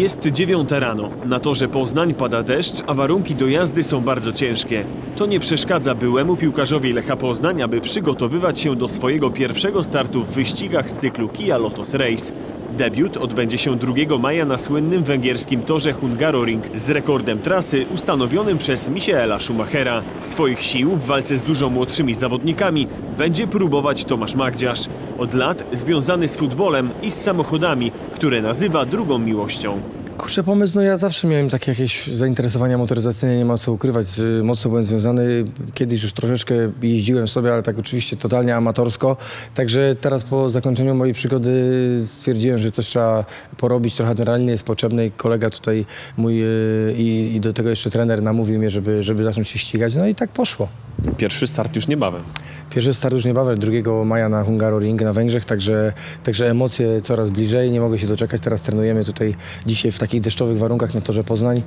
Jest 9 rano. Na torze Poznań pada deszcz, a warunki do jazdy są bardzo ciężkie. To nie przeszkadza byłemu piłkarzowi Lecha Poznań, aby przygotowywać się do swojego pierwszego startu w wyścigach z cyklu Kia Lotos Race. Debiut odbędzie się 2 maja na słynnym węgierskim torze Hungaroring z rekordem trasy ustanowionym przez Michaela Schumachera. Swoich sił w walce z dużo młodszymi zawodnikami będzie próbować Tomasz Magdziarz. Od lat związany z futbolem i z samochodami, które nazywa drugą miłością. Kurczę, pomysł, no ja zawsze miałem takie jakieś zainteresowania motoryzacyjne, nie ma co ukrywać, mocno byłem związany, kiedyś już troszeczkę jeździłem sobie, ale tak oczywiście totalnie amatorsko, także teraz po zakończeniu mojej przygody stwierdziłem, że coś trzeba porobić, trochę admiralnie jest potrzebne i kolega tutaj mój i do tego jeszcze trener namówił mnie, żeby zacząć się ścigać, no i tak poszło. Pierwszy start już niebawem. Pierwszy start już niebawem, 2 maja na Hungaroring na Węgrzech, także emocje coraz bliżej, nie mogę się doczekać. Teraz trenujemy tutaj dzisiaj w takich deszczowych warunkach na torze Poznań.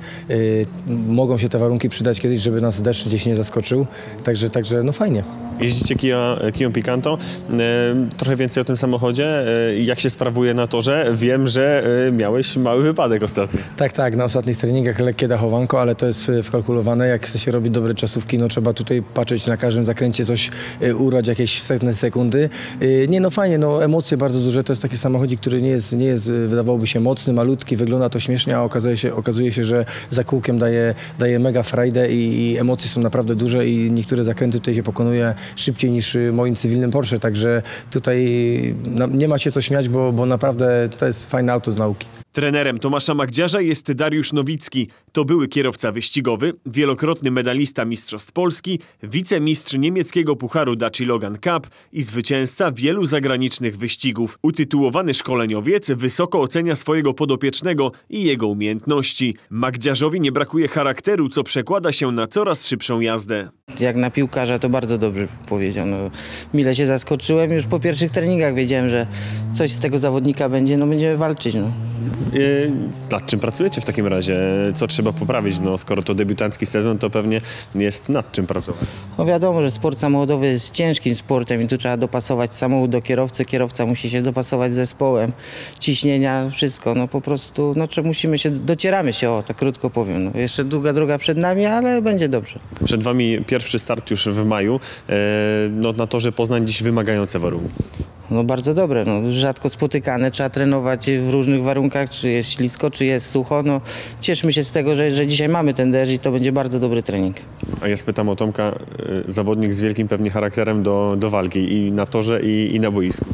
Mogą się te warunki przydać kiedyś, żeby nas deszcz gdzieś nie zaskoczył, także no fajnie. Jeździcie Kią Picanto. Trochę więcej o tym samochodzie. Jak się sprawuje na torze? Wiem, że miałeś mały wypadek ostatnio. Tak, na ostatnich treningach lekkie dachowanko, ale to jest wkalkulowane. Jak chce się robić dobre czasówki, no trzeba tutaj patrzeć na każdym zakręcie, coś urwać, jakieś setne sekundy. Nie, no fajnie, no emocje bardzo duże. To jest taki samochodzik, który nie jest wydawałoby się mocny, malutki, wygląda to śmiesznie, a okazuje się, że za kółkiem daje mega frajdę i emocje są naprawdę duże i niektóre zakręty tutaj się pokonuje szybciej niż moim cywilnym Porsche, także tutaj no, nie ma się co śmiać, bo naprawdę to jest fajne auto do nauki. Trenerem Tomasza Magdziarza jest Dariusz Nowicki. To były kierowca wyścigowy, wielokrotny medalista Mistrzostw Polski, wicemistrz niemieckiego pucharu Dacia Logan Cup i zwycięzca wielu zagranicznych wyścigów. Utytułowany szkoleniowiec wysoko ocenia swojego podopiecznego i jego umiejętności. Magdziarzowi nie brakuje charakteru, co przekłada się na coraz szybszą jazdę. Jak na piłkarza to bardzo dobrze powiedział. No, mile się zaskoczyłem, już po pierwszych treningach wiedziałem, że coś z tego zawodnika będzie, no będziemy walczyć. No. Nad czym pracujecie w takim razie? Co trzeba poprawić? No, skoro to debiutancki sezon, to pewnie jest nad czym pracować. No wiadomo, że sport samochodowy jest ciężkim sportem i tu trzeba dopasować samochód do kierowcy. Kierowca musi się dopasować z zespołem, ciśnienia, wszystko. No po prostu docieramy się, tak krótko powiem. No, jeszcze długa droga przed nami, ale będzie dobrze. Przed wami pierwszy start już w maju. No, na torze Poznań dziś wymagające warunki. No bardzo dobre, no, rzadko spotykane, trzeba trenować w różnych warunkach, czy jest ślisko, czy jest sucho. No, cieszmy się z tego, że dzisiaj mamy ten deszcz i to będzie bardzo dobry trening. A ja spytam o Tomka, zawodnik z wielkim pewnie charakterem do walki i na torze i na boisku.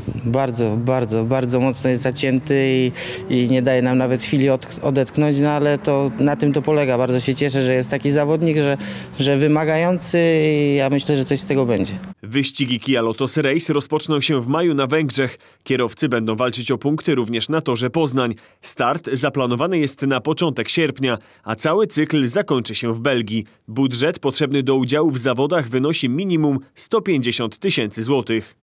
Bardzo mocno jest zacięty i nie daje nam nawet chwili odetchnąć, no ale to na tym to polega. Bardzo się cieszę, że jest taki zawodnik, że wymagający i ja myślę, że coś z tego będzie. Wyścigi Kia Lotos Race rozpoczną się w maju na Węgrzech. Kierowcy będą walczyć o punkty również na torze Poznań. Start zaplanowany jest na początek sierpnia, a cały cykl zakończy się w Belgii. Budżet potrzebny do udziału w zawodach wynosi minimum 150 000 złotych.